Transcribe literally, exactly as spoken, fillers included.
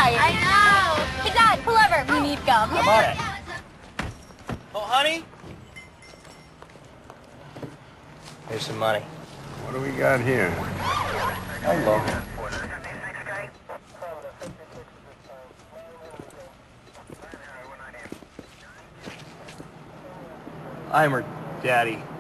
quiet. I know. Hey, Dad, pull over. We need gum. I'm on it. Oh, honey? Here's some money. What do we got here? Hello. I'm her daddy.